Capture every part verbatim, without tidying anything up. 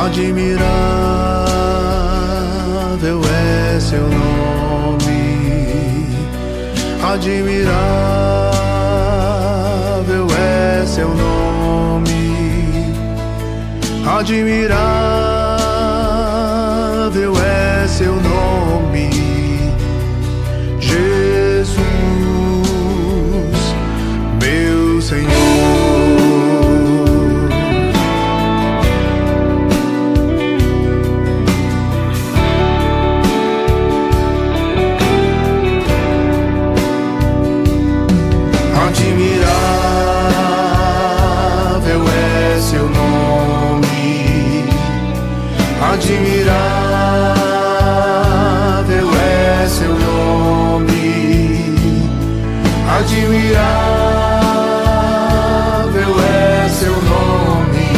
Admirável é seu nome, admirável é seu nome, admirável é seu nome, Jesus, meu Senhor. Admirável é seu nome, admirável é seu nome, admirável é seu nome,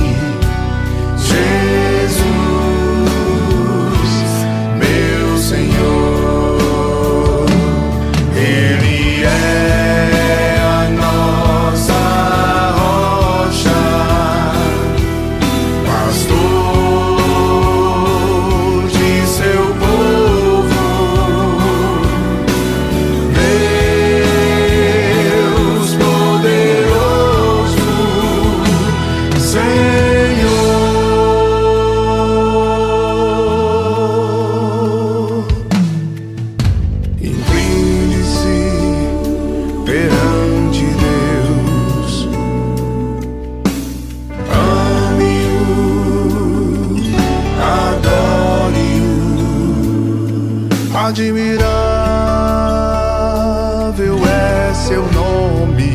Jesus, meu Senhor. Ele é a nossa rocha, pastor de seu povo, Deus poderoso, Senhor. Incline-se perante Deus, ame-o, adore-o. Admirável é seu nome,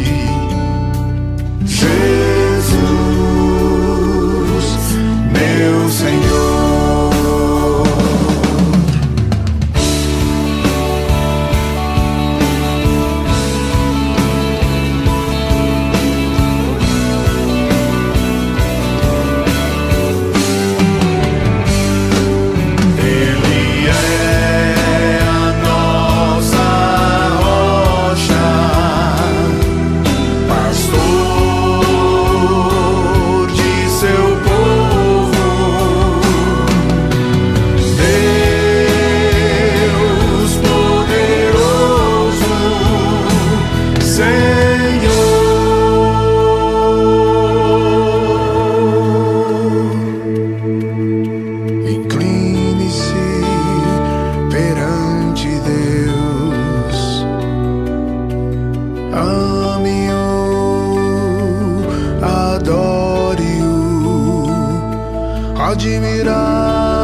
Jesus, meu Senhor. Ele é a nossa rocha, pastor de seu povo, Deus poderoso, Senhor. Incline-se perante Deus, ame-o, adore-o, admirável